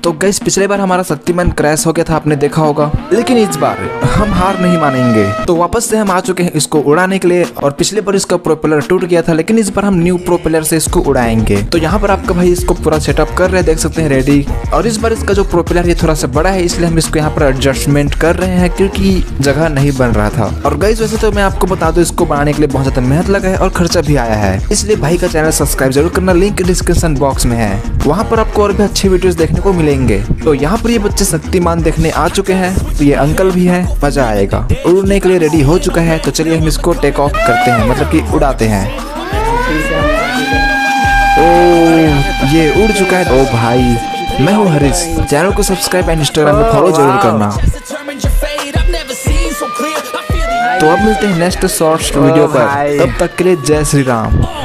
तो गाइस पिछले बार हमारा शक्तिमान क्रैश हो गया था, आपने देखा होगा, लेकिन इस बार हम हार नहीं मानेंगे। तो वापस से हम आ चुके हैं इसको उड़ाने के लिए। और पिछले बार इसका प्रोपेलर टूट गया था, लेकिन इस बार हम न्यू प्रोपेलर से इसको उड़ाएंगे। तो यहाँ पर आपका भाई इसको पूरा सेटअप कर रहे हैं, देख सकते हैं रेडी। और इस बार इसका जो प्रोपेलर ये थोड़ा सा बड़ा है, इसलिए हम इसको यहाँ पर एडजस्टमेंट कर रहे हैं क्योंकि जगह नहीं बन रहा था। और गाइस वैसे तो मैं आपको बता दूं, इसको बनाने के लिए बहुत ज्यादा मेहनत लगा है और खर्चा भी आया है, इसलिए भाई का चैनल सब्सक्राइब जरूर करना, लिंक डिस्क्रिप्शन बॉक्स में है, वहाँ पर आपको और भी अच्छी वीडियोस देखने को मिलेंगे। तो यहाँ पर ये बच्चे शक्तिमान देखने आ चुके हैं, तो ये अंकल भी है, मजा आएगा। उड़ने के लिए रेडी हो चुका है, तो चलिए हम इसको टेक ऑफ करते हैं, मतलब कि उड़ाते हैं। ओ ये उड़ चुका है। ओ भाई मैं हूँ हरीश, चैनल को सब्सक्राइब एंड इंस्टाग्राम पे फॉलो जरूर करना। तो अब मिलते हैं नेक्स्ट शॉर्ट्स वीडियो पर, तब तक के लिए जय श्री राम।